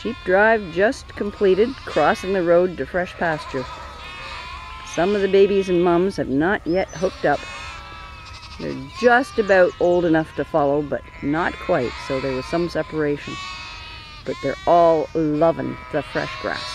Sheep drive just completed, crossing the road to fresh pasture. Some of the babies and mums have not yet hooked up. They're just about old enough to follow, but not quite, so there was some separation. But they're all loving the fresh grass.